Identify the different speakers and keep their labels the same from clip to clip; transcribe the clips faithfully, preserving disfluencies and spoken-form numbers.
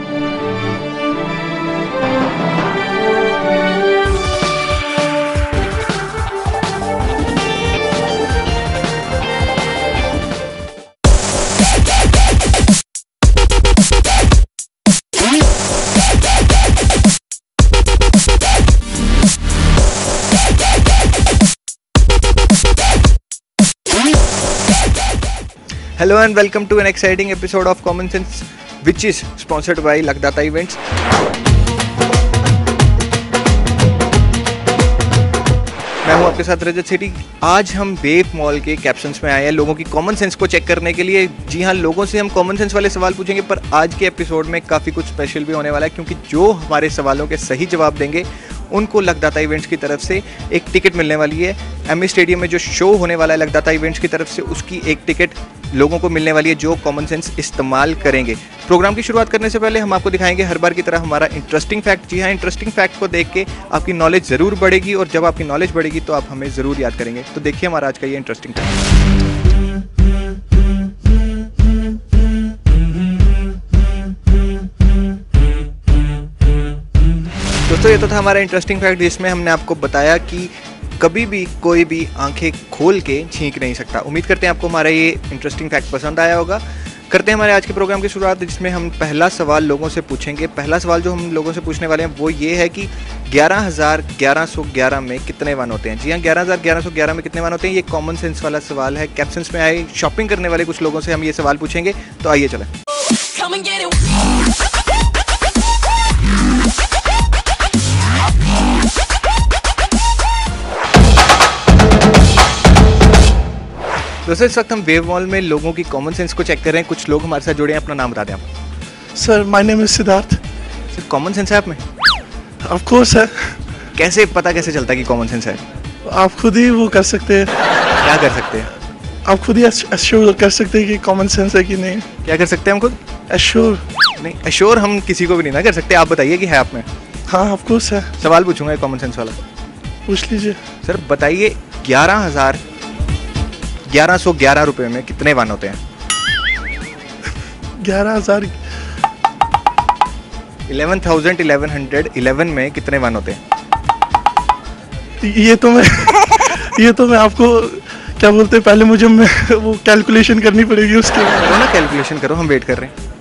Speaker 1: Hello and welcome to an exciting episode of Common Sense, which is sponsored by Lakdata Events. मैं हूं आपके साथ रजत city. आज हम वेव मॉल के कैप्शंस में आए हैं लोगों की कॉमन सेंस को चेक करने के लिए। जी हाँ, लोगों से हम कॉमन सेंस वाले सवाल पूछेंगे, पर आज के एपिसोड में काफ़ी कुछ स्पेशल भी होने वाला है, क्योंकि जो हमारे सवालों के सही जवाब देंगे उनको लकदाता इवेंट्स की तरफ से एक टिकट मिलने वाली है। एमए स्टेडियम में जो शो होने वाला है लकदाता इवेंट्स की तरफ से, उसकी एक टिकट लोगों को मिलने वाली है जो कॉमन सेंस इस्तेमाल करेंगे। प्रोग्राम की शुरुआत करने से पहले हम आपको दिखाएंगे हर बार की तरह हमारा इंटरेस्टिंग फैक्ट। जी हाँ, इंटरेस्टिंग फैक्ट को देख के आपकी नॉलेज ज़रूर बढ़ेगी, और जब आपकी नॉलेज बढ़ेगी तो आप हमें ज़रूर याद करेंगे। तो देखिए हमारा आज का ये इंटरेस्टिंग फैक्ट। दोस्तों, ये तो था हमारा इंटरेस्टिंग फैक्ट, जिसमें हमने आपको बताया कि कभी भी कोई भी आंखें खोल के छींक नहीं सकता। उम्मीद करते हैं आपको हमारा ये इंटरेस्टिंग फैक्ट पसंद आया होगा। करते हैं हमारे आज के प्रोग्राम की शुरुआत, जिसमें हम पहला सवाल लोगों से पूछेंगे। पहला सवाल जो हम लोगों से पूछने वाले हैं वो ये है कि ग्यारह हज़ार ग्यारह सौ ग्यारह में कितने वन होते हैं। जी हाँ, ग्यारह हज़ार ग्यारह सौ ग्यारह में कितने वन होते हैं, ये कॉमन सेंस वाला सवाल है। कैप्शंस में आए शॉपिंग करने वाले कुछ लोगों से हम ये सवाल पूछेंगे, तो आइए चलें। दोस्तों, इस वक्त हम वेव मॉल में लोगों की कॉमन सेंस को चेक कर रहे हैं। कुछ लोग हमारे साथ जुड़े हैं, अपना नाम बता दें आप।
Speaker 2: Sir, my name is Siddharth.
Speaker 1: Sir, common sense है आप में?
Speaker 2: ऑफ कोर्स है।
Speaker 1: कैसे पता कैसे चलता है कि कॉमन सेंस है?
Speaker 2: आप खुद ही वो कर सकते हैं।
Speaker 1: क्या कर सकते हैं?
Speaker 2: आप खुद ही एश्योर कर सकते हैं कि कॉमन सेंस है कि नहीं।
Speaker 1: क्या कर सकते हैं हम खुद?
Speaker 2: एश्योर
Speaker 1: नहीं, एश्योर हम किसी को भी नहीं ना कर सकते। आप बताइए कि है आप में।
Speaker 2: हाँ, ऑफ कोर्स है।
Speaker 1: सवाल पूछूंगा कॉमन सेंस वाला,
Speaker 2: पूछ लीजिए।
Speaker 1: सर बताइए, ग्यारह हज़ार ग्यारह सौ ग्यारह रुपये में कितने वन होते हैं?
Speaker 2: ग्यारह हजार
Speaker 1: eleven thousand eleven hundred eleven में कितने वन होते हैं?
Speaker 2: ये तो मैं ये तो मैं आपको क्या बोलते हैं, पहले मुझे मैं वो कैलकुलेशन करनी पड़ेगी उसके।
Speaker 1: करो ना, कैलकुलेशन करो, हम वेट कर रहे हैं।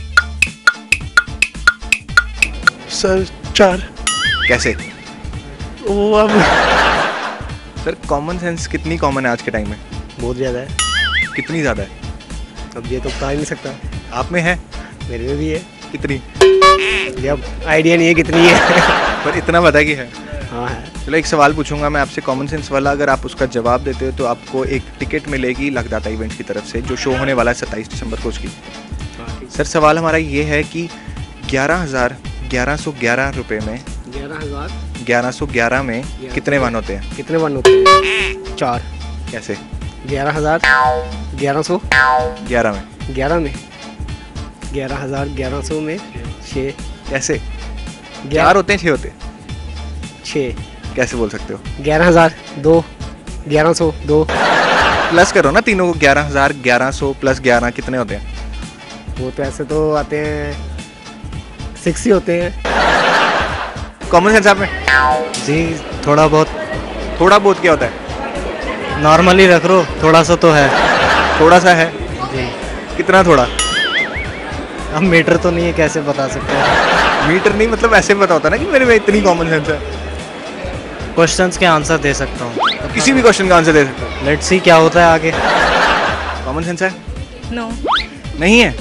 Speaker 2: सर, चार।
Speaker 1: कैसे?
Speaker 2: वो अब
Speaker 1: सर, कॉमन सेंस कितनी कॉमन है आज के टाइम में?
Speaker 3: बहुत ज़्यादा है।
Speaker 1: कितनी ज़्यादा है?
Speaker 3: अब ये तो बता ही नहीं सकता।
Speaker 1: आप में है?
Speaker 3: मेरे में भी है।
Speaker 1: कितनी?
Speaker 3: ये अब आइडिया नहीं है कितनी है
Speaker 1: पर इतना पता कि है।
Speaker 3: हाँ है।
Speaker 1: चलो, एक सवाल पूछूंगा मैं आपसे कॉमन सेंस वाला। अगर आप उसका जवाब देते हो तो आपको एक टिकट मिलेगी लकदाता इवेंट्स की तरफ से, जो शो होने वाला है सत्ताईस दिसंबर को उसकी। सर, सवाल हमारा ये है कि ग्यारह हज़ार ग्यारह सौ ग्यारह रुपये में
Speaker 3: ग्यारह हज़ार
Speaker 1: ग्यारह सौ ग्यारह में कितने वन होते हैं?
Speaker 3: कितने वन होते हैं? चार।
Speaker 1: कैसे?
Speaker 3: ग्यारह हज़ार ग्यारह सौ
Speaker 1: ग्यारह में
Speaker 3: ग्यारह में ग्यारह हज़ार ग्यारह सौ में छः।
Speaker 1: कैसे? चार होते हैं, छः होते हैं?
Speaker 3: छः।
Speaker 1: कैसे बोल सकते हो?
Speaker 3: ग्यारह हज़ार दो, ग्यारह सौ दो।
Speaker 1: प्लस करो ना तीनों को। ग्यारह हज़ार ग्यारह सौ प्लस ग्यारह कितने होते हैं?
Speaker 3: वो तो ऐसे तो आते हैं, सिक्स ही होते हैं।
Speaker 1: कॉमन सेंस आप में?
Speaker 3: जी, थोड़ा बहुत।
Speaker 1: थोड़ा बहुत क्या होता है?
Speaker 3: नॉर्मली रख लो, थोड़ा सा तो है।
Speaker 1: थोड़ा सा है?
Speaker 3: जी।
Speaker 1: कितना थोड़ा?
Speaker 3: अब मीटर तो नहीं है, कैसे बता सकते हैं?
Speaker 1: मीटर नहीं, मतलब ऐसे पता होता ना कि मेरे में इतनी कॉमन सेंस है।
Speaker 3: क्वेश्चंस के आंसर दे सकता हूँ।
Speaker 1: तो किसी भी क्वेश्चन का आंसर दे सकते हो।
Speaker 3: लेट्स सी क्या होता है आगे।
Speaker 1: कॉमन सेंस है?
Speaker 4: नो।
Speaker 1: नहीं है?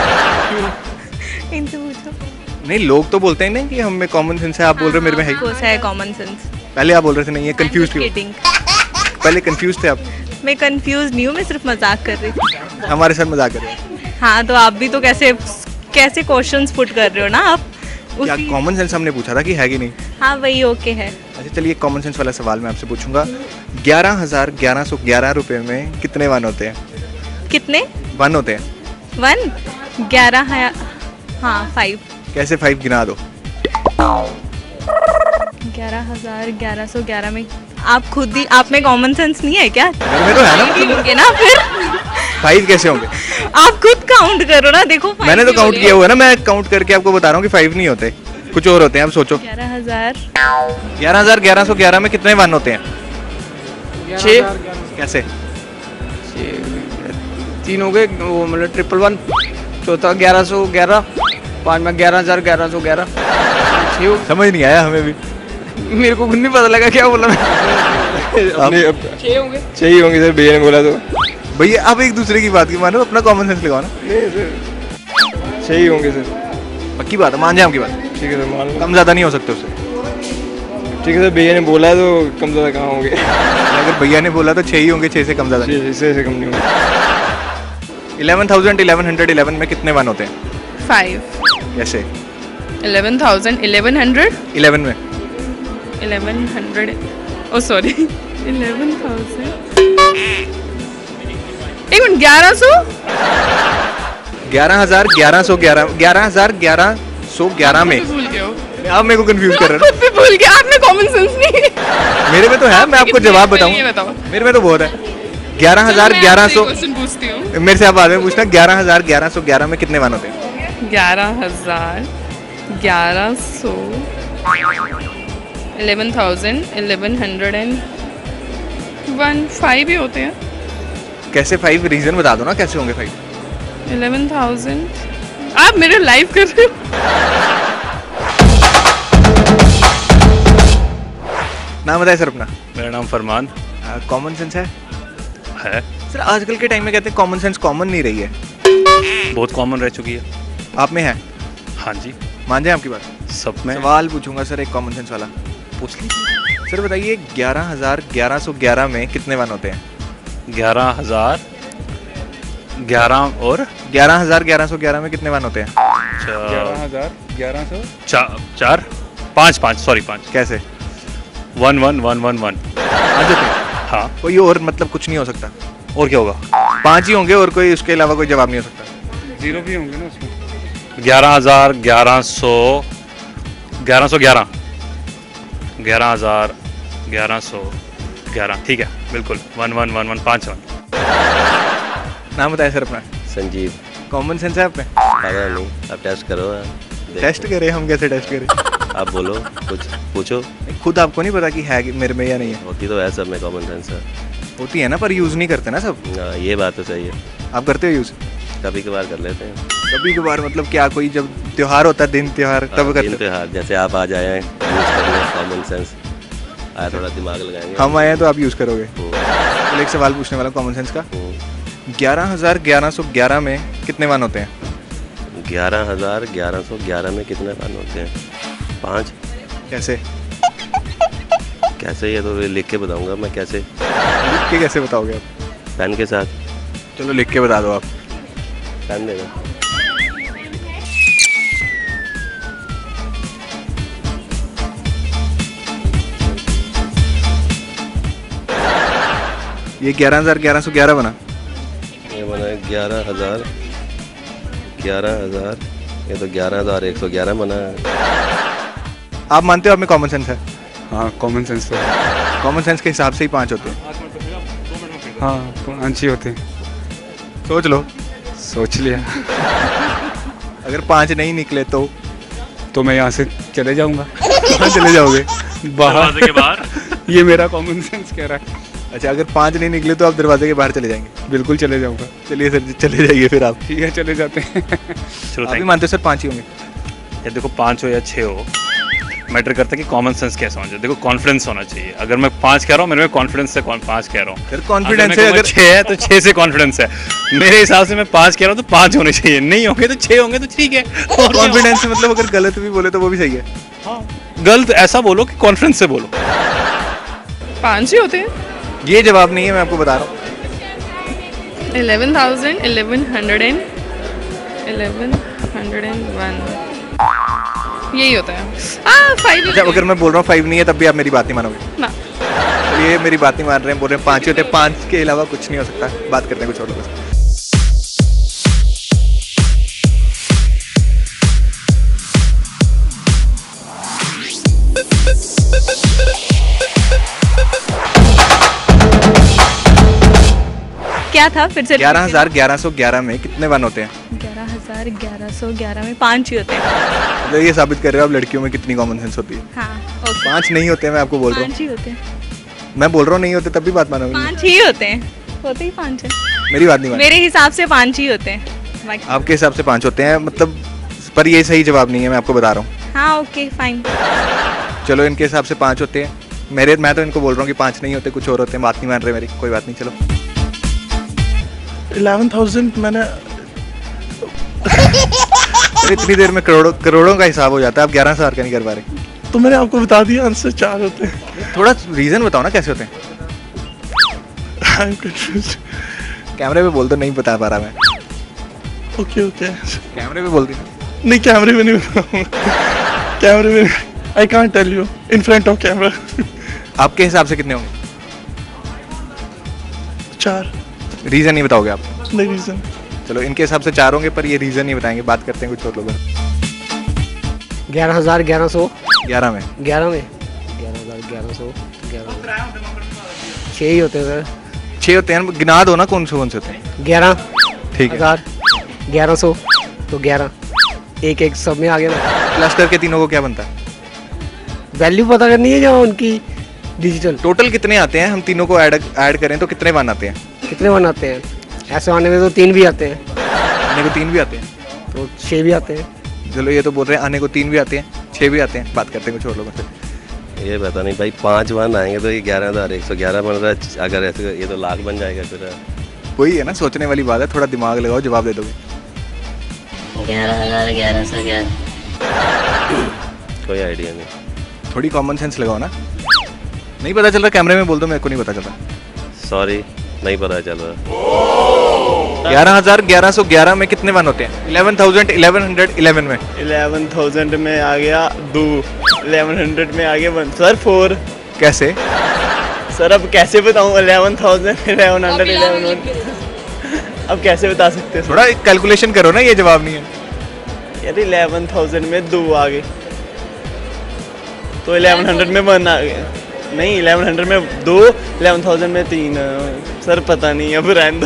Speaker 4: इनसे पूछो।
Speaker 1: नहीं, लोग तो बोलते हैं ना कि हमें कॉमन सेंस है। आप बोल रहे हो मेरे में है।
Speaker 4: कौन सा है कॉमन सेंस?
Speaker 1: पहले आप बोल रहे थे नहीं है, कंफ्यूज क्यों? पहले कंफ्यूज थे आप।
Speaker 4: मैं कंफ्यूज नहीं हूँ, मैं सिर्फ मजाक कर रही थी।
Speaker 1: हमारे साथ मजाक कर रहे हो?
Speaker 4: हाँ, तो आप भी तो कैसे कैसे क्वेश्चंस पुट कर रहे हो ना आप।
Speaker 1: क्या कॉमन सेंस हमने पूछा था कि है कि नहीं?
Speaker 4: हाँ, वही ओके है।
Speaker 1: अच्छा, चलिए कॉमन सेंस वाला सवाल मैं आपसे पूछूंगा। ग्यारह हज़ार ग्यारह सौ ग्यारह रुपये में कितने वन होते हैं?
Speaker 4: कितने
Speaker 1: वन होते हैं?
Speaker 4: वन? ग्यारह है। हाँ, फाइव।
Speaker 1: कैसे फाइव? गिना दो।
Speaker 4: ग्यारह हज़ार ग्यारह सौ ग्यारह में आप खुद ही, आप में कॉमन सेंस नहीं है क्या?
Speaker 1: मेरे में तो है ना।
Speaker 4: होंगे ना फिर।
Speaker 1: फाइव कैसे होंगे?
Speaker 4: आप खुद काउंट करो ना, देखो five
Speaker 1: मैंने तो
Speaker 4: ही
Speaker 1: काउंट
Speaker 4: बोले।
Speaker 1: किया हुआ है ना, मैं काउंट करके आपको बता रहा हूँ कि फाइव नहीं होते, कुछ और होते हैं। अब सोचो,
Speaker 4: ग्यारह हजार
Speaker 1: ग्यारह हजार ग्यारह सौ ग्यारह में कितने वन होते हैं?
Speaker 5: छः
Speaker 1: कैसे?
Speaker 5: तीन हो गए, वो मतलब ट्रिपल वन, चौथा ग्यारह सौ ग्यारह, पाँच में ग्यारह हज़ार ग्यारह सौ ग्यारह, छः हो-
Speaker 1: समझ नहीं आया हमें भी।
Speaker 5: मेरे को खुद नहीं पता लगा क्या बोला मैं।
Speaker 1: अपने अब
Speaker 5: छः होंगे।
Speaker 1: चाहिए होंगे सर, भैया ने बोला तो। भैया आप एक दूसरे की बात की मानो, अपना कॉमन सेंस लगाओ ना।
Speaker 5: छः ही होंगे सर।
Speaker 1: पक्की बात है, मान जाए आपकी बात,
Speaker 5: ठीक है सर, मान लो।
Speaker 1: कम ज़्यादा नहीं हो सकते उससे।
Speaker 5: ठीक है सर, भैया ने बोला है तो कम ज़्यादा कहाँ होंगे।
Speaker 1: अगर भैया ने बोला तो छः ही होंगे, छः से कम ज़्यादा नहीं।
Speaker 5: छः से कम नहीं होंगे।
Speaker 1: Eleven thousand eleven hundred eleven में कितने वन होते हैं?
Speaker 4: फाइव
Speaker 1: कैसे?
Speaker 4: Eleven thousand eleven hundred
Speaker 1: eleven में
Speaker 4: eleven hundred oh sorry eleven thousand एक मिनट ग्यारह सौ
Speaker 1: ग्यारह हजार ग्यारह सौ ग्यारह ग्यारह हजार ग्यारह सौ ग्यारह में।
Speaker 4: भूल गए हो,
Speaker 1: आप मेरे को कंफ्यूज कर रहे
Speaker 4: खुद भी भूल गए, आपने कॉमन सेंस नहीं।
Speaker 1: हो। मेरे में तो है, मैं आपको जवाब
Speaker 4: ये
Speaker 1: बताऊं,
Speaker 4: बताओ।
Speaker 1: मेरे में तो बहुत है। ग्यारह हजार ग्यारह सौ
Speaker 4: क्वेश्चन पूछती हूँ।
Speaker 1: मेरे से आप बाद में पूछना, ग्यारह हजार ग्यारह सौ ग्यारह में कितने वन होते हैं?
Speaker 4: ग्यारह हजार ग्यारह सौ eleven thousand eleven hundred and one five ही होते हैं।
Speaker 1: कैसे फाइव? रीजन बता दो ना कैसे होंगे फाइव।
Speaker 4: इलेवन थाउजेंड आप मेरे लाइव कर रहे हो।
Speaker 1: नाम बताए सर अपना।
Speaker 6: मेरा नाम फरमान
Speaker 1: कॉमन सेंस है
Speaker 6: है।
Speaker 1: सर? आजकल के टाइम में कहते हैं कॉमन सेंस कॉमन नहीं रही है,
Speaker 6: बहुत कॉमन रह चुकी है।
Speaker 1: आप में है?
Speaker 6: हाँ जी,
Speaker 1: मान जाए आपकी बात।
Speaker 6: सब में।
Speaker 1: सवाल पूछूंगा सर एक कॉमन सेंस वाला,
Speaker 6: पूछ लीजिए।
Speaker 1: सर बताइए ग्यारह हजार ग्यारह सौ ग्यारह में कितने वन होते हैं?
Speaker 6: ग्यारह हजार ग्यारह और
Speaker 1: ग्यारह हजार ग्यारह सौ ग्यारह में कितने वन होते हैं?
Speaker 6: ग्यारह
Speaker 5: हज़ार ग्यारह सौ
Speaker 6: चार चार पाँच पाँच सॉरी पाँच
Speaker 1: कैसे?
Speaker 6: One one one one one
Speaker 1: पाँच होते हैं?
Speaker 6: हाँ,
Speaker 1: कोई और मतलब कुछ नहीं हो सकता,
Speaker 6: और क्या होगा?
Speaker 1: पाँच ही होंगे और कोई उसके अलावा कोई जवाब नहीं हो सकता।
Speaker 5: जीरो भी होंगे ना उसमें।
Speaker 6: ग्यारह हजार ग्यारह सौ ग्यारह सौ ग्यारह ग्यारह हजार ग्यारह सौ ग्यारह, ठीक है, बिल्कुल वन वन वन वन पाँच वन।
Speaker 1: नाम बताए सर अपना।
Speaker 7: संजीव।
Speaker 1: कॉमन सेंस है आप में?
Speaker 7: पता नहीं, आप टेस्ट करो। देखो।
Speaker 1: टेस्ट करें? हम कैसे टेस्ट करें?
Speaker 7: आप बोलो, कुछ पूछो।
Speaker 1: खुद आपको नहीं पता कि है कि मेरे में या नहीं है?
Speaker 7: होती तो है सब में कॉमन सेंस है।
Speaker 1: होती है ना, पर यूज़ नहीं करते ना सब।
Speaker 7: हाँ, ये बात तो सही है।
Speaker 1: आप करते हो यूज़?
Speaker 7: कभी कभार कर लेते हैं।
Speaker 1: कभी कभार मतलब क्या? कोई जब त्योहार होता है, दिन त्योहार, तब
Speaker 7: हाँ,
Speaker 1: करते
Speaker 7: दिन
Speaker 1: हो?
Speaker 7: त्योहार जैसे आप आ जाए यूज़ कर लें कॉमन सेंस। आया थोड़ा दिमाग लगाएंगे।
Speaker 1: हम आए हैं तो आप यूज़ करोगे।
Speaker 7: हम्म,
Speaker 1: चलो एक सवाल पूछने वाला कॉमन सेंस का।
Speaker 7: हम्म।
Speaker 1: ग्यारह हजार ग्यारह सौ ग्यारह में कितने वन होते हैं?
Speaker 7: ग्यारह हज़ार ग्यारह सौ ग्यारह में कितने वन होते हैं? पाँच।
Speaker 1: कैसे?
Speaker 7: कैसे? ये तो लिख के बताऊंगा मैं। कैसे?
Speaker 1: लिख के कैसे बताओगे आप?
Speaker 7: पेन के साथ।
Speaker 1: चलो लिख के बता दो आप।
Speaker 7: पेन देना।
Speaker 1: ये ग्यारह हजार ग्यारह सौ ग्यारह बना।
Speaker 7: ये बना ग्यारह हज़ार ग्यारह हज़ार ये तो ग्यारह हज़ार एक सौ ग्यारह बना है।
Speaker 1: आप मानते हो आप में कॉमन सेंस है?
Speaker 5: हाँ, कॉमन सेंस तो है।
Speaker 1: कॉमन सेंस के हिसाब से ही पाँच होते हैं।
Speaker 5: हाँ, पाँच ही होते हैं।
Speaker 1: सोच लो,
Speaker 5: सोच लिया।
Speaker 1: अगर पाँच नहीं निकले तो
Speaker 5: तो मैं यहाँ से चले जाऊँगा
Speaker 1: कहाँ चले जाओगे?
Speaker 5: बाहर।
Speaker 6: दरवाजे के बाहर।
Speaker 5: ये मेरा कॉमन सेंस कह रहा है।
Speaker 1: अच्छा, अगर पाँच नहीं निकले तो आप दरवाजे के बाहर चले जाएंगे?
Speaker 5: बिल्कुल चले जाऊँगा।
Speaker 1: चलिए सर, चले जाइए फिर आप।
Speaker 5: ठीक है, चले जाते हैं।
Speaker 6: चलो
Speaker 1: आप भी
Speaker 6: थैंक
Speaker 1: मानते हो सर पाँच ही होंगे?
Speaker 6: ये देखो, पाँच हो या छः हो, मैटर करता है कि कॉमन सेंस कैसा होना चाहिए। देखो, कॉन्फिडेंस होना चाहिए। अगर मैं पाँच कह रहा हूँ, मेरे में कॉन्फिडेंस से पाँच कह रहा हूँ।
Speaker 1: सर कॉन्फिडेंस
Speaker 6: अगर
Speaker 1: है,
Speaker 6: मैं कहूँगा
Speaker 1: अगर
Speaker 6: छः है तो छः से कॉन्फिडेंस है। मेरे हिसाब से मैं पाँच कह रहा हूँ तो पाँच होने चाहिए, नहीं होंगे तो छः होंगे तो ठीक है।
Speaker 1: कॉन्फिडेंस से मतलब अगर गलत भी बोले तो वो भी सही है।
Speaker 6: हाँ, गलत ऐसा बोलो कि कॉन्फिडेंस से बोलो।
Speaker 4: पाँच ही होते हैं।
Speaker 1: ये जवाब नहीं है, मैं आपको बता रहा हूँ।
Speaker 4: Eleven thousand eleven hundred and eleven hundred and one यही होता है। हाँ, फाइव।
Speaker 1: जब अगर मैं बोल रहा हूँ फाइव नहीं है तब भी आप मेरी बात नहीं मानोगे?
Speaker 4: ना।
Speaker 1: चलिए मेरी बात नहीं मान रहे हैं, बोल रहे हैं पाँच ही होते हैं। पाँच के अलावा कुछ नहीं हो सकता। बात करते हैं कुछ और लोगों से।
Speaker 4: क्या क्या था फिर से?
Speaker 1: ग्यारह हजार ग्यारह सौ ग्यारह में कितने वन होते हैं?
Speaker 4: ग्यारह हजार ग्यारह सौ ग्यारह में पाँच ही होते हैं।
Speaker 1: तो ये साबित कर रहे हो आप लड़कियों में कितनी कॉमन सेंस होती है।
Speaker 4: हाँ ओके।
Speaker 1: पाँच नहीं होते हैं, मैं आपको बोल रहा हूँ।
Speaker 4: पाँच ही होते हैं।
Speaker 1: मैं बोल रहा हूँ नहीं होते तब भी बात मानोगे?
Speaker 4: पाँच ही होते हैं, होते ही पाँच है।
Speaker 1: मेरी बात नहीं मानो।
Speaker 4: मेरे हिसाब से पाँच ही होते हैं। बाकी-
Speaker 1: आपके हिसाब से पाँच होते हैं मतलब, पर ये सही जवाब नहीं है, मैं आपको बता रहा हूँ।
Speaker 4: हाँ ओके फाइन।
Speaker 1: चलो इनके हिसाब से पाँच होते हैं, मेरे मैं तो इनको बोल रहा हूँ कि पाँच नहीं होते, कुछ और होते हैं। बात नहीं मान रहे मेरी, कोई बात नहीं। चलो
Speaker 2: इलेवन थाउजेंड मैंने
Speaker 1: तो इतनी देर में करोड़ों करोड़ों का हिसाब हो जाता है, आप ग्यारह हजार का नहीं कर पा रहे।
Speaker 2: तो मैंने आपको बता दिया आंसर चार होते हैं।
Speaker 1: थोड़ा रीजन बताओ ना कैसे होते हैं।
Speaker 2: I am confused.
Speaker 1: कैमरे पे बोल दो, नहीं बता पा रहा मैं।
Speaker 2: ओके ओके
Speaker 1: कैमरे पे बोल दी।
Speaker 2: नहीं कैमरे में नहीं बताऊंगा। कैमरे में I can't tell you in front of camera.
Speaker 1: आपके हिसाब से कितने होंगे?
Speaker 2: चार।
Speaker 1: रीजन नहीं बताओगे आप?
Speaker 2: नहीं रीजन।
Speaker 1: चलो इनके हिसाब से चार होंगे, पर ये रीजन नहीं बताएंगे। बात करते हैं कुछ और लोगों से।
Speaker 3: ग्यारह हजार ग्यारह सौ
Speaker 1: ग्यारह में
Speaker 3: ग्यारह में ग्यारह हजार ग्यारह सौ ग्यारह छः ही होते हैं सर।
Speaker 1: छः होते हैं, गिना दो ना कौन से कौन से होते हैं।
Speaker 3: ग्यारह
Speaker 1: ठीक है,
Speaker 3: हजार ग्यारह सौ तो ग्यारह एक एक सब में आ गया ना।
Speaker 1: प्लस करके तीनों को क्या बनता है?
Speaker 3: वैल्यू पता करनी है जो उनकी डिजिटल।
Speaker 1: टोटल कितने आते हैं? हम तीनों को ऐड ऐड करें तो कितने वन आते हैं?
Speaker 3: कितने वन आते हैं? ऐसे आने में तो तीन भी आते हैं,
Speaker 1: आने को तीन भी आते हैं।
Speaker 3: तो छः भी आते हैं।
Speaker 1: चलो ये तो बोल रहे हैं आने को तीन भी आते हैं, छः भी आते हैं। बात करते हैं कुछ और लोगों से।
Speaker 7: ये पता नहीं भाई, पाँच वन आएंगे तो ये ग्यारह हज़ार एक सौ ग्यारह बन रहा है। अगर ऐसे ये तो लाख बन जाएगा फिर।
Speaker 1: वही है ना, सोचने वाली बात है। थोड़ा दिमाग लगाओ, जवाब दे दोगे।
Speaker 8: ग्यारह हजार ग्यारह सौ ग्यारह।
Speaker 7: कोई आइडिया नहीं।
Speaker 1: थोड़ी कॉमन सेंस लगाओ ना। नहीं पता चल रहा, कैमरे में बोल दो, मेरे को नहीं पता चल रहा।
Speaker 7: सॉरी, नहीं पता चल रहा।
Speaker 1: ग्यारह हजार ग्यारह सौ ग्यारह में कितने वन होते हैं? Eleven thousand eleven hundred eleven में
Speaker 9: इलेवन थाउजेंड में आ गया दो, इलेवन हंड्रेड में आ गया वन। Sir four.
Speaker 1: कैसे?
Speaker 9: सर अब कैसे बताऊँ? Eleven thousand eleven hundred eleven अब कैसे बता सकते हैं?
Speaker 1: थोड़ा कैलकुलेशन करो ना, ये जवाब नहीं है।
Speaker 9: यार इलेवन थाउजेंड में दो आ गए तो इलेवन हंड्रेड में वन आ गया। नहीं, इलेवन हंड्रेड में दो, इलेवन थाउजेंड में तीन। सर पता नहीं, अब रहने दो।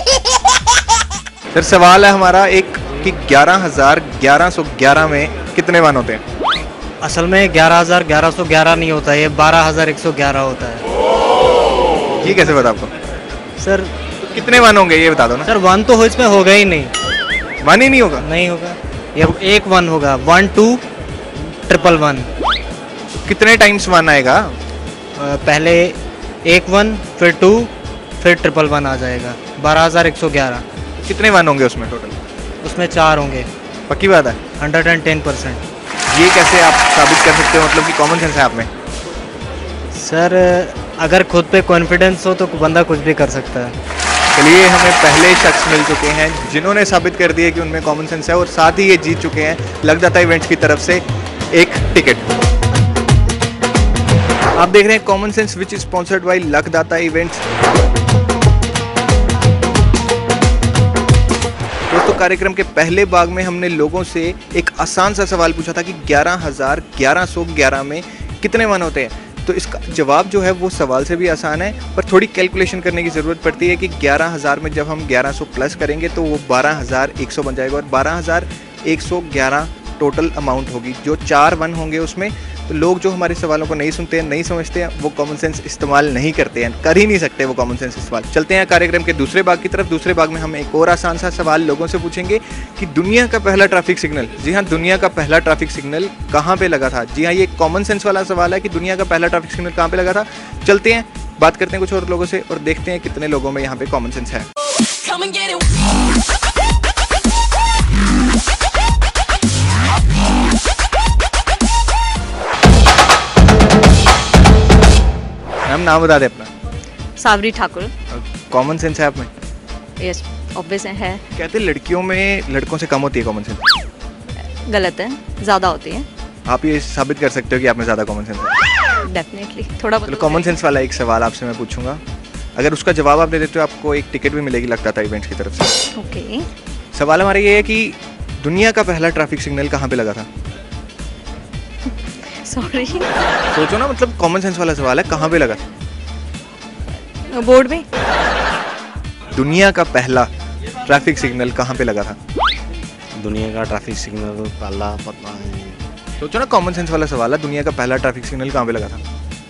Speaker 1: सर सवाल है हमारा एक कि ग्यारह हजार ग्यारह सौ ग्यारह में कितने वन होते हैं?
Speaker 10: असल में ग्यारह हजार ग्यारह सौ ग्यारह नहीं होता है, ये बारह हजार एक सौ ग्यारह होता है।
Speaker 1: ये कैसे पता आपको?
Speaker 10: सर
Speaker 1: तो कितने वन होंगे ये बता दो ना।
Speaker 10: सर वन तो हो इसमें होगा ही नहीं।
Speaker 1: वन ही नहीं होगा?
Speaker 10: नहीं होगा, ये एक वन होगा। One two triple one.
Speaker 1: कितने टाइम्स वन आएगा?
Speaker 10: पहले एक वन, फिर टू, फिर ट्रिपल वन आ जाएगा। बारह हजार एक सौ ग्यारह।
Speaker 1: कितने वन होंगे उसमें टोटल?
Speaker 10: उसमें चार होंगे।
Speaker 1: पक्की बात है?
Speaker 10: Hundred and ten percent.
Speaker 1: ये कैसे आप साबित कर सकते हो? मतलब कि कॉमन सेंस है आप में।
Speaker 10: सर अगर खुद पे कॉन्फिडेंस हो तो बंदा कुछ भी कर सकता है।
Speaker 1: चलिए हमें पहले शख्स मिल चुके हैं जिन्होंने साबित कर दिया कि उनमें कॉमन सेंस है, और साथ ही ये जीत चुके हैं लगदाता इवेंट्स की तरफ से एक टिकट। आप देख रहे हैं common sense which is sponsored by लगदाता इवेंट्स। दोस्तों कार्यक्रम के पहले भाग में हमने लोगों से एक आसान सा सवाल पूछा था कि ग्यारह हजार ग्यारह सौ ग्यारह में कितने वन होते हैं। तो इसका जवाब जो है वो सवाल से भी आसान है, पर थोड़ी कैलकुलेशन करने की ज़रूरत पड़ती है कि ग्यारह हज़ार में जब हम ग्यारह सौ प्लस करेंगे तो वो बारह हज़ार एक सौ बन जाएगा, और बारह हज़ार एक सौ ग्यारह टोटल अमाउंट होगी। जो चार वन होंगे उसमें, तो लोग जो हमारे सवालों को नहीं सुनते हैं, नहीं समझते हैं, वो कॉमन सेंस इस्तेमाल नहीं करते हैं, कर ही नहीं सकते वो कॉमन सेंस इस्तेमाल। चलते हैं कार्यक्रम के दूसरे भाग की तरफ। दूसरे भाग में हम एक और आसान सा सवाल लोगों से पूछेंगे कि दुनिया का पहला ट्रैफिक सिग्नल, जी हाँ दुनिया का पहला ट्रैफिक सिग्नल कहाँ पे लगा था? जी हाँ, ये कॉमन सेंस वाला सवाल है कि दुनिया का पहला ट्रैफिक सिग्नल कहाँ पे लगा था। चलते हैं, बात करते हैं कुछ और लोगों से और देखते हैं कितने लोगों में यहाँ पे कॉमन सेंस है। मैम नाम बता दे अपना।
Speaker 11: सावरी ठाकुर।
Speaker 1: कॉमन सेंस है आप में?
Speaker 11: यस ऑब्वियस है।
Speaker 1: कहते हैं लड़कियों में लड़कों से कम होती है कॉमन सेंस।
Speaker 11: गलत है, ज़्यादा होती है।
Speaker 1: आप ये साबित कर सकते हो कि आप में ज़्यादा कॉमन सेंस है?
Speaker 11: डेफिनेटली थोड़ा बहुत।
Speaker 1: कॉमन सेंस वाला एक सवाल आपसे मैं पूछूंगा, अगर उसका जवाब आप दे देते हो आपको एक टिकट भी मिलेगी लगता था इवेंट्स की तरफ से।
Speaker 11: ओके।
Speaker 1: सवाल हमारा ये है कि दुनिया का पहला ट्रैफिक सिग्नल कहाँ पे लगा था?
Speaker 11: सॉरी
Speaker 1: सोचो ना, मतलब कॉमन सेंस वाला सवाल है, कहाँ पे लगा था?
Speaker 11: बोर्ड में।
Speaker 1: दुनिया का पहला ट्रैफिक सिग्नल कहाँ पे लगा था?
Speaker 3: दुनिया का ट्रैफिक सिग्नल पहला पता है।
Speaker 1: सोचो ना, कॉमन सेंस वाला सवाल है। दुनिया का पहला ट्रैफिक सिग्नल कहाँ पे लगा था?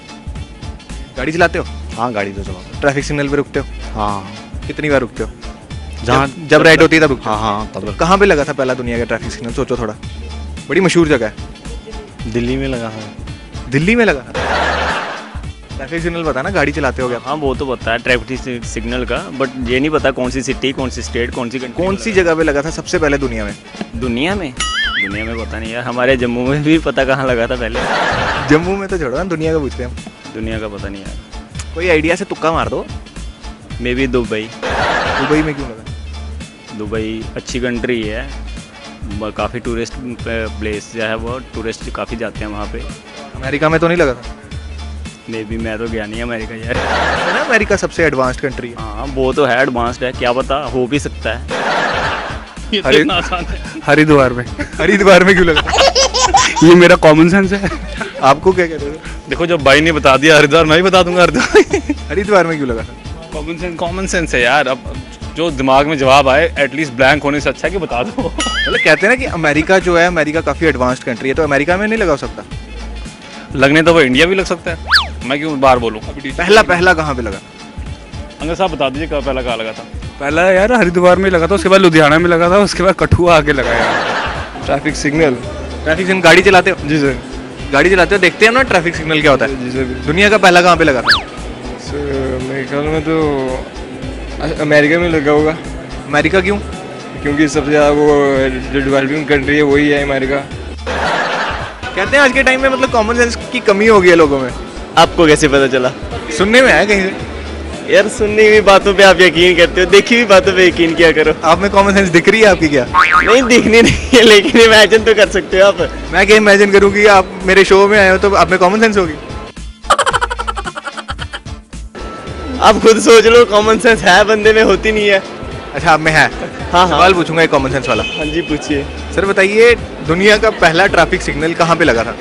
Speaker 1: गाड़ी चलाते हो?
Speaker 3: हाँ गाड़ी तो चलाता।
Speaker 1: ट्रैफिक सिग्नल पे रुकते हो?
Speaker 3: हाँ।
Speaker 1: कितनी बार रुकते हो?
Speaker 3: जहाँ
Speaker 1: जब, जब रेड होती है तब रुकते हो?
Speaker 3: हाँ हाँ तब।
Speaker 1: कहाँ पे लगा था पहला दुनिया का ट्रैफिक सिग्नल? सोचो थोड़ा, बड़ी मशहूर जगह है।
Speaker 3: दिल्ली में लगा है।
Speaker 1: दिल्ली में लगा था? ट्रैफिक सिग्नल पता ना, गाड़ी चलाते हो क्या?
Speaker 9: हाँ वो तो पता है ट्रैफिक सिग्नल का, बट ये नहीं पता कौन सी सिटी, कौन सी स्टेट, कौन सी कंट्री,
Speaker 1: कौन सी जगह पे लगा था सबसे पहले दुनिया में?
Speaker 9: दुनिया में दुनिया में पता नहीं यार। हमारे जम्मू में भी पता कहाँ लगा था पहले।
Speaker 1: जम्मू में तो छोड़ो ना, दुनिया का पूछ रहे हैं हम।
Speaker 9: दुनिया का पता नहीं यार।
Speaker 1: कोई आइडिया से तुक्का मार दो।
Speaker 9: May be Dubai.
Speaker 1: दुबई में क्यों लगा?
Speaker 9: दुबई अच्छी कंट्री है, काफ़ी टूरिस्ट प्लेस जो है वो टूरिस्ट काफ़ी जाते हैं वहाँ पे।
Speaker 1: अमेरिका में तो नहीं लगा था?
Speaker 9: मे बी, मैं तो गया नहीं अमेरिका यार।
Speaker 1: है ना, अमेरिका सबसे एडवांस्ड कंट्री है।
Speaker 9: हाँ वो तो है, एडवांस्ड है, क्या पता हो भी सकता है।
Speaker 6: ये तो इतना आसान है।
Speaker 2: हरिद्वार में।
Speaker 1: हरिद्वार में क्यों लगा?
Speaker 2: ये मेरा कॉमन सेंस है।
Speaker 1: आपको क्या कहते थे?
Speaker 6: देखो जब भाई ने बता दिया हरिद्वार, मैं भी बता दूंगा हरिद्वार।
Speaker 1: हरिद्वार में क्यों लगा था?
Speaker 6: कॉमन सेंस कॉमन सेंस है यार। अब जो दिमाग में जवाब आए, एटलीस्ट ब्लैंक होने से अच्छा है कि बता दो।
Speaker 1: मतलब कहते हैं ना कि अमेरिका जो है, अमेरिका काफ़ी एडवांस्ड कंट्री है, तो अमेरिका में नहीं लगा सकता?
Speaker 6: लगने तो वो इंडिया भी लग सकता है, मैं क्यों बार बोलूँ।
Speaker 1: पहला पहला कहाँ पे लगा?
Speaker 6: अंगर साहब बता दीजिए कब पहला कहाँ लगा था?
Speaker 2: पहला यार हरिद्वार में लगा था, उसके बाद लुधियाना में लगा था, उसके बाद कठुआ आगे लगा यार।
Speaker 1: Traffic signal. ट्रैफिक सिग्नल गाड़ी चलाते हो?
Speaker 2: जी सर।
Speaker 1: गाड़ी चलाते हो, देखते हैं ना ट्रैफिक सिग्नल क्या होता है?
Speaker 2: जी सर।
Speaker 1: दुनिया का पहला कहाँ पे लगा था?
Speaker 2: सर मेरे ख्याल में तो अमेरिका में लगा होगा।
Speaker 1: अमेरिका क्यों?
Speaker 2: क्योंकि सबसे ज़्यादा वो जो डेवलपिंग कंट्री है वही है अमेरिका।
Speaker 1: कहते हैं आज के टाइम में मतलब कॉमन सेंस की कमी हो गई है लोगों में।
Speaker 9: आपको कैसे पता चला?
Speaker 1: सुनने में आया कहीं से।
Speaker 9: यार सुननी हुई बातों पे आप यकीन करते हो, देखी हुई बातों पे यकीन किया करो।
Speaker 1: आप में कॉमन सेंस दिख रही है आपकी क्या?
Speaker 9: नहीं दिखनी नहीं है, लेकिन इमेजिन तो कर सकते हो आप।
Speaker 1: मैं क्या इमेजिन करूँ कि आप मेरे शो में आए हो तो आप में कॉमन सेंस होगी?
Speaker 9: आप खुद सोच लो, कॉमन सेंस है बंदे में, होती नहीं है।
Speaker 1: अच्छा आप में है?
Speaker 9: हाँ
Speaker 1: सवाल पूछूंगा एक कॉमन सेंस वाला।
Speaker 9: हाँ जी पूछिए।
Speaker 1: सर बताइए, दुनिया का पहला ट्रैफिक सिग्नल कहाँ पे लगा था?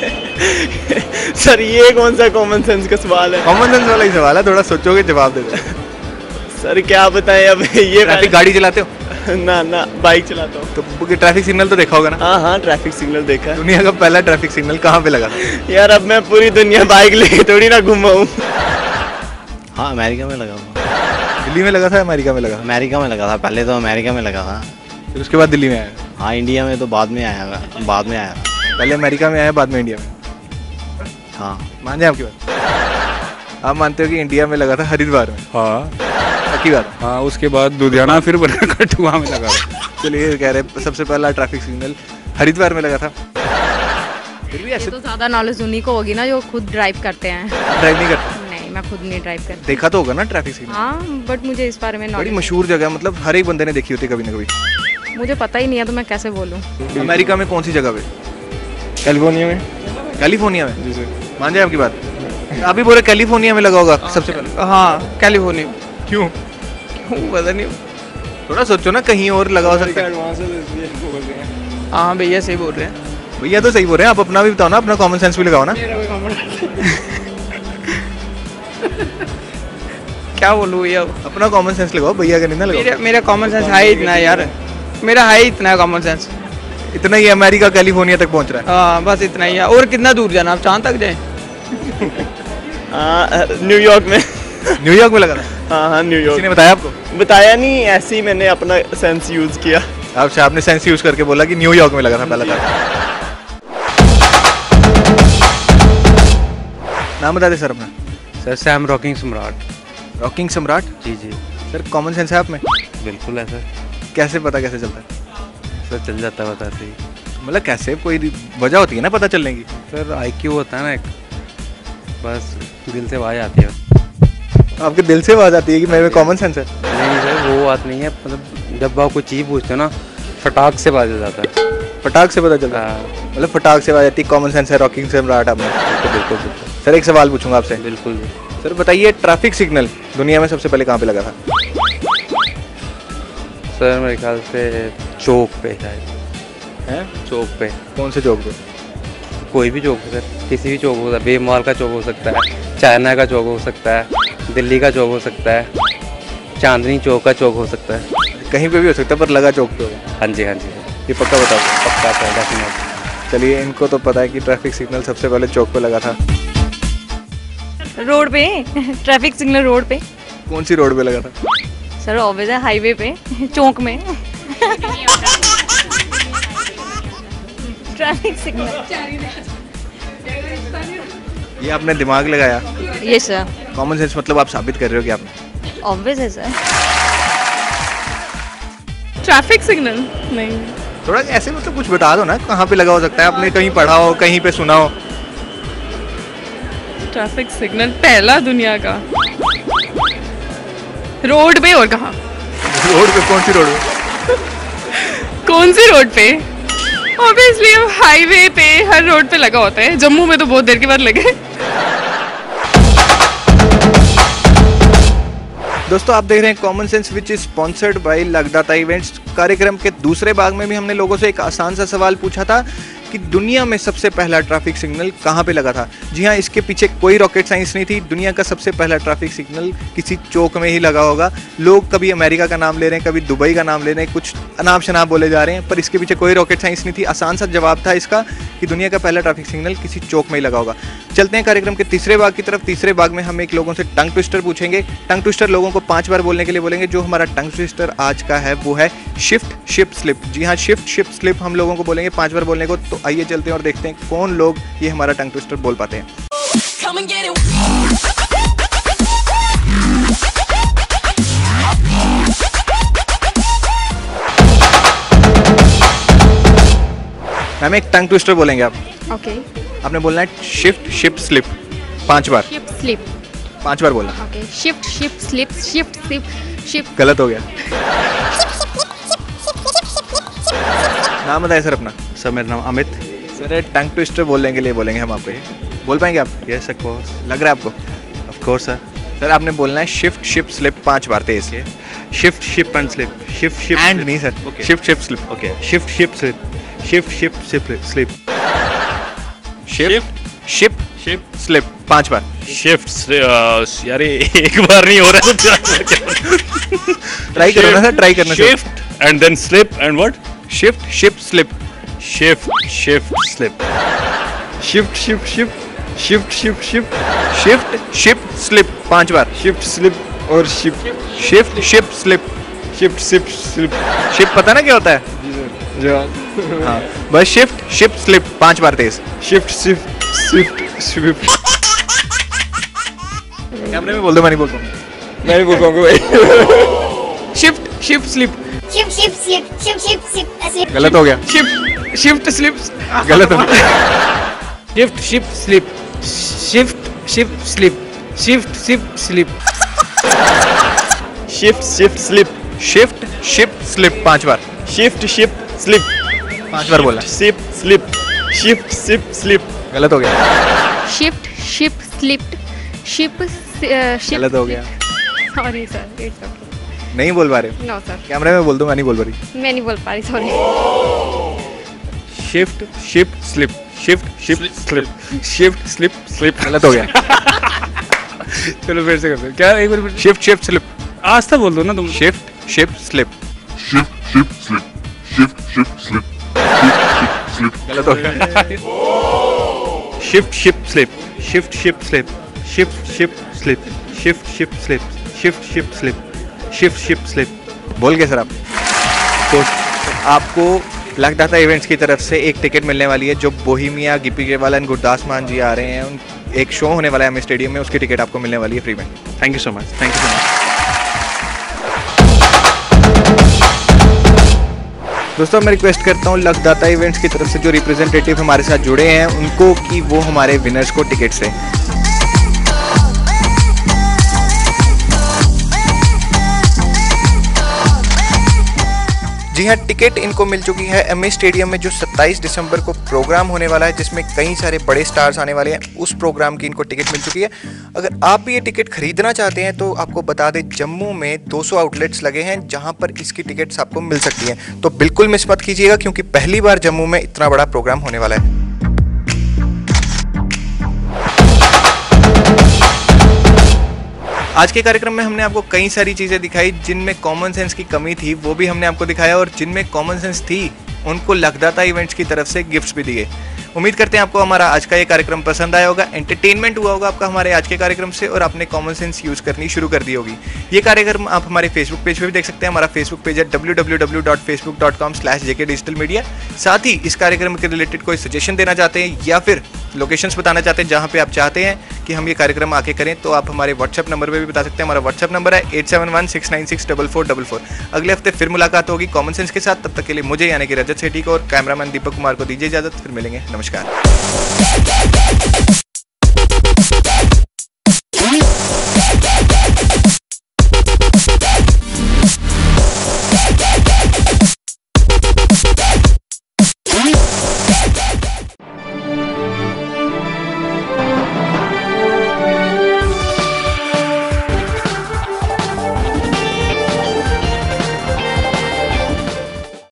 Speaker 9: सर ये कौन सा कॉमन सेंस का सवाल है?
Speaker 1: कॉमन सेंस वाला ही सवाल है, थोड़ा सोचोगे जवाब दे दो।
Speaker 9: सर क्या बताएं अब ये।
Speaker 1: ट्रैफिक गाड़ी चलाते हो?
Speaker 9: ना ना बाइक चलाता हूँ।
Speaker 1: तो ट्रैफिक सिग्नल तो देखा होगा ना?
Speaker 9: हाँ हाँ ट्रैफिक सिग्नल देखा है।
Speaker 1: दुनिया का पहला ट्रैफिक सिग्नल कहाँ पे लगा था?
Speaker 9: यार अब मैं पूरी दुनिया बाइक लेके थोड़ी ना घुमाऊँ।
Speaker 3: हाँ अमेरिका में लगा हुआ।
Speaker 1: दिल्ली में लगा था, अमेरिका में लगा था?
Speaker 3: अमेरिका में लगा था, पहले तो अमेरिका में लगा था,
Speaker 1: फिर उसके बाद दिल्ली में आया?
Speaker 3: हाँ इंडिया में तो बाद में आया, बाद में आया।
Speaker 1: पहले अमेरिका में आया, बाद में इंडिया में?
Speaker 3: हाँ।
Speaker 1: मान जाए आपकी बात? आप मानते हो कि इंडिया में लगा था हरिद्वार में?
Speaker 2: हाँ
Speaker 1: पक्की बात?
Speaker 2: हाँ उसके बाद लुधियाना, फिर कठुआ में लगा था।
Speaker 1: चलिए कह रहे सबसे पहला ट्रैफिक सिग्नल हरिद्वार में लगा था। फिर भी ऐसे
Speaker 4: तो ज़्यादा नॉलेज उन्हीं को होगी ना जो खुद ड्राइव करते हैं।
Speaker 1: ड्राइव नहीं करते?
Speaker 4: नहीं मैं खुद नहीं ड्राइव करती।
Speaker 1: देखा तो होगा ना ट्रैफिक सिग्नल?
Speaker 4: हाँ बट मुझे इस बारे में
Speaker 1: बड़ी
Speaker 4: नॉलेज
Speaker 1: मशहूर जगह है, मतलब हर एक बंदे ने देखी होती है कभी ना कभी।
Speaker 4: मुझे पता ही नहीं है तो मैं कैसे बोलूँ।
Speaker 1: अमेरिका में कौन सी जगह पे?
Speaker 2: कैलिफोर्निया में।
Speaker 1: कैलिफोर्निया में?
Speaker 2: जी सर।
Speaker 1: मान जाए आपकी बात? अभी बोले कैलिफोर्निया में लगा होगा सबसे पहले?
Speaker 5: हाँ कैलिफोर्निया।
Speaker 1: क्यों?
Speaker 5: क्यों पता नहीं।
Speaker 1: थोड़ा सोचो ना, कहीं और लगा हो सकता है।
Speaker 5: हाँ भैया सही बोल रहे हैं।
Speaker 1: भैया तो सही बोल रहे हैं, आप अपना भी बताओ ना, अपना कॉमन सेंस भी लगाओ ना।
Speaker 5: क्या बोलूँ भैया?
Speaker 1: अपना कॉमन सेंस लगाओ, भैया का नहीं ना लगाओ।
Speaker 5: मेरा मेरा कॉमन सेंस है इतना है यार, मेरा है इतना है कॉमन सेंस।
Speaker 1: इतना ही अमेरिका कैलिफोर्निया तक पहुंच रहा है?
Speaker 5: हाँ बस इतना ही है। और कितना दूर जाना, आप चांद तक जाए?
Speaker 9: न्यूयॉर्क में।
Speaker 1: न्यूयॉर्क में लगा था?
Speaker 9: हाँ हाँ न्यूयॉर्क।
Speaker 1: किसी ने बताया आपको?
Speaker 9: बताया नहीं, ऐसे ही मैंने अपना सेंस यूज किया।
Speaker 1: अच्छा आपने सेंस यूज करके बोला कि न्यूयॉर्क में लगा था पहला था। नाम बता दे सर अपना।
Speaker 2: Sir Sam rocking Samrat.
Speaker 1: Rocking Samrat?
Speaker 2: जी जी।
Speaker 1: सर कॉमन सेंस है आप में?
Speaker 2: बिल्कुल है सर।
Speaker 1: कैसे पता, कैसे चलता है?
Speaker 2: सर चल जाता है बताते ही।
Speaker 1: मतलब कैसे, कोई वजह होती है ना पता चलने की?
Speaker 2: सर आई क्यू होता है ना एक, बस दिल से आवाज़ आती है।
Speaker 1: आपके दिल से आवाज़ आती है कि मेरे में कॉमन सेंस है?
Speaker 2: नहीं सर वो बात नहीं है, मतलब जब आप कोई चीज़ पूछते हो ना, फटाक से बात जाता है।
Speaker 1: फटाक से पता चलता है? मतलब फटाक से आवाज़ आती है, कॉमन सेंस है, रॉकिंग सम्राट आपने।
Speaker 2: बिल्कुल बिल्कुल बिल्कुल।
Speaker 1: सर एक सवाल पूछूंगा आपसे।
Speaker 2: बिल्कुल।
Speaker 1: सर बताइए, ट्रैफिक सिग्नल दुनिया में सबसे पहले कहाँ पे लगा था?
Speaker 2: सर मेरे ख्याल से चौक पे शायद
Speaker 1: है।
Speaker 2: चौक पे?
Speaker 1: कौन से चौक पे?
Speaker 2: कोई भी चौक सर, किसी भी चौक हो सकता है, बेमाल का चौक हो सकता है, चाइना का चौक हो सकता है, दिल्ली का चौक हो सकता है।
Speaker 7: चांदनी चौक का चौक हो सकता है।
Speaker 1: कहीं पे भी हो सकता है पर लगा चौक पे होगा।
Speaker 7: हाँ जी हाँ जी
Speaker 1: ये पक्का बताओ।
Speaker 7: पक्का है डेफिनेट।
Speaker 1: चलिए इनको तो पता है कि ट्रैफिक सिग्नल सबसे पहले चौक पे लगा था।
Speaker 11: रोड पे ट्रैफिक सिग्नल रोड पे।
Speaker 1: कौन सी रोड पे लगा था?
Speaker 11: सर ऑब्वियस है हाईवे पे चौक में ट्रैफिक सिग्नल।
Speaker 1: ये आपने दिमाग लगाया?
Speaker 11: Yes sir.
Speaker 1: कॉमन सेंस मतलब आप साबित कर रहे हो कि आपने?
Speaker 11: ऑब्वियस है सर।
Speaker 4: ट्रैफिक सिग्नल नहीं।
Speaker 1: थोड़ा ऐसे मतलब कुछ बता दो ना, कहाँ पे लगा हो सकता है? आपने कहीं पढ़ा हो, कहीं पे सुना हो?
Speaker 4: ट्रैफिक सिग्नल पहला दुनिया का रोड पे। और कहाँ?
Speaker 1: रोड पे? कौन सी रोड पे?
Speaker 4: कौन सी रोड पे? ऑब्वियसली हाईवे पे, हर रोड पे लगा होता है। जम्मू में तो बहुत देर के बाद लगे।
Speaker 1: दोस्तों आप देख रहे हैं common sense which is sponsored by लगदाता इवेंट्स। कार्यक्रम के दूसरे भाग में भी हमने लोगों से एक आसान सा सवाल पूछा था कि दुनिया में सबसे पहला ट्रैफिक सिग्नल कहाँ पे लगा था। जी हाँ, इसके पीछे कोई रॉकेट साइंस नहीं थी। दुनिया का सबसे पहला ट्रैफिक सिग्नल किसी चौक में ही लगा होगा। लोग कभी अमेरिका का नाम ले रहे हैं, कभी दुबई का नाम ले रहे हैं, कुछ अनाप शनाप बोले जा रहे हैं, पर इसके पीछे कोई रॉकेट साइंस नहीं थी। आसान सा जवाब था इसका कि दुनिया का पहला ट्रैफिक सिग्नल किसी चौक में ही लगा होगा। चलते हैं कार्यक्रम के तीसरे भाग की तरफ। तीसरे भाग में हम एक लोगों से टंग ट्विस्टर पूछेंगे। टंग ट्विस्टर लोगों को पांच बार बोलने के लिए बोलेंगे। जो हमारा टंग ट्विस्टर आज का है वो है शिफ्ट शिप स्लिप। जी हाँ, शिफ्ट शिप स्लिप हम लोगों को बोलेंगे पांच बार बोलने को। तो आइए चलते हैं और देखते हैं कौन लोग ये हमारा टंग ट्विस्टर बोल पाते हैं। मैम एक टंग ट्विस्टर बोलेंगे आप।
Speaker 4: ओके।
Speaker 1: आपने बोलना है शिफ्ट शिप स्लिप पांच बार।
Speaker 4: शिफ्ट स्लिप
Speaker 1: पांच बार बोलना।
Speaker 4: Okay. Shift ship slip shift slip shift.
Speaker 1: गलत हो गया। नाम बताइए सर अपना।
Speaker 6: सर मेरा नाम अमित।
Speaker 1: सर टंग ट्विस्टर बोलने के लिए बोलेंगे हम आपको। ये बोल पाएंगे आप?
Speaker 6: Yes of course.
Speaker 1: लग रहा है आपको?
Speaker 6: Of course sir.
Speaker 1: सर आपने बोलना है शिफ्ट शिप स्लिप पांच बार तेज।
Speaker 6: Shift ship and slip. Shift ship
Speaker 1: and नहीं sir, shift ship slip.
Speaker 6: Okay. Shift ship slip shift ship slip
Speaker 1: shift ship ship slip पांच बार।
Speaker 6: शिफ्ट यार एक बार नहीं हो रहा है।
Speaker 1: ट्राई करो ना सर, ट्राई करना।
Speaker 6: Shift and then slip and what?
Speaker 1: Shift ship slip
Speaker 6: shift shift slip
Speaker 1: shift shift shift shift shift shift shift ship slip पांच बार।
Speaker 9: शिफ्ट स्लिप और ship
Speaker 1: shift ship slip
Speaker 9: shift ship slip.
Speaker 1: Ship पता ना क्या होता है? हाँ बस शिफ्ट शिप स्लिप पांच बार तेज।
Speaker 9: Shift shift shift shift.
Speaker 1: कैमरे में बोल दो, मैं नहीं बोल पाऊंगा।
Speaker 9: मैं नहीं बोल पाऊंगा भाई।
Speaker 1: Shift ship slip.
Speaker 12: Shift shift slip shift shift slip ऐसे।
Speaker 1: गलत हो गया।
Speaker 9: Shift shift slip.
Speaker 1: गलत हो गया।
Speaker 5: Shift ship slip shift ship slip shift ship slip
Speaker 9: shift shift slip
Speaker 1: shift ship slip पांच बार।
Speaker 9: शिफ्ट शिप स्लिप
Speaker 1: पांच बार बोला।
Speaker 9: Ship slip shift ship slip.
Speaker 1: गलत हो गया।
Speaker 4: शिफ्ट शिप स्लिप्ड शिप
Speaker 1: गलत हो गया।
Speaker 4: Sorry sir, it's okay.
Speaker 1: नहीं बोल पा रहे?
Speaker 4: No sir.
Speaker 1: कैमरे में बोल दो, मैं नहीं बोल पा रही।
Speaker 4: मैं नहीं बोल पा रही, sorry.
Speaker 6: Shift ship slip shift ship slip shift slip slip.
Speaker 1: गलत हो गया।
Speaker 6: चलो फिर से करते हैं। क्या एक बार
Speaker 1: शिफ्ट शिफ्ट स्लिप।
Speaker 6: आज तक बोल दो ना तुम।
Speaker 1: Shift ship slip
Speaker 13: shift ship slip shift ship slip slip.
Speaker 1: गलत हो गया।
Speaker 6: Shift ship slip shift ship slip shift ship slip shift ship slip shift ship slip shift ship slip.
Speaker 1: बोल गए सर आप? तो आपको लगदाता इवेंट्स की तरफ से एक टिकट मिलने वाली है। जो बोहिमिया, गिप्पी ग्रेवाल एंड गुरदास मान जी आ रहे हैं, उन एक शो होने वाला है हमें स्टेडियम में, उसकी टिकट आपको मिलने वाली है फ्री में।
Speaker 6: Thank you so much. Thank you so much.
Speaker 1: दोस्तों मैं रिक्वेस्ट करता हूँ लगदाता इवेंट्स की तरफ से जो रिप्रेजेंटेटिव हमारे साथ जुड़े हैं उनको कि वो हमारे विनर्स को टिकट से जी हाँ, टिकट इनको मिल चुकी है एमए स्टेडियम में जो सत्ताईस दिसंबर को प्रोग्राम होने वाला है, जिसमें कई सारे बड़े स्टार्स आने वाले हैं। उस प्रोग्राम की इनको टिकट मिल चुकी है। अगर आप भी ये टिकट खरीदना चाहते हैं तो आपको बता दें जम्मू में दो सौ आउटलेट्स लगे हैं जहां पर इसकी टिकट्स आपको मिल सकती हैं। तो बिल्कुल मिस मत कीजिएगा क्योंकि पहली बार जम्मू में इतना बड़ा प्रोग्राम होने वाला है। आज के कार्यक्रम में हमने आपको कई सारी चीज़ें दिखाई जिनमें कॉमन सेंस की कमी थी, वो भी हमने आपको दिखाया, और जिनमें कॉमन सेंस थी उनको लगदाता इवेंट्स की तरफ से गिफ्ट्स भी दिए। उम्मीद करते हैं आपको हमारा आज का ये कार्यक्रम पसंद आया होगा, एंटरटेनमेंट हुआ होगा आपका हमारे आज के कार्यक्रम से, और आपने कॉमन सेंस यूज़ करनी शुरू कर दी होगी। ये कार्यक्रम आप हमारे फेसबुक पेज पे भी देख सकते हैं। हमारा फेसबुक पेज है W W W dot Facebook dot com slash JK digital media. साथ ही इस कार्यक्रम के रिलेटेड कोई सजेशन देना चाहते हैं या फिर लोकेशंस बताना चाहते हैं जहाँ पे आप चाहते हैं कि हम ये कार्यक्रम आके करें, तो आप हमारे व्हाट्सएप नंबर पे भी बता सकते हैं। हमारा व्हाट्सएप नंबर है eight seven one six nine six double four double four. अगले हफ्ते फिर मुलाकात होगी कॉमन सेंस के साथ। तब तक के लिए मुझे यानी कि रजत सेठी को और कैमरामैन दीपक कुमार को दीजिए इजाजत। फिर मिलेंगे, नमस्कार।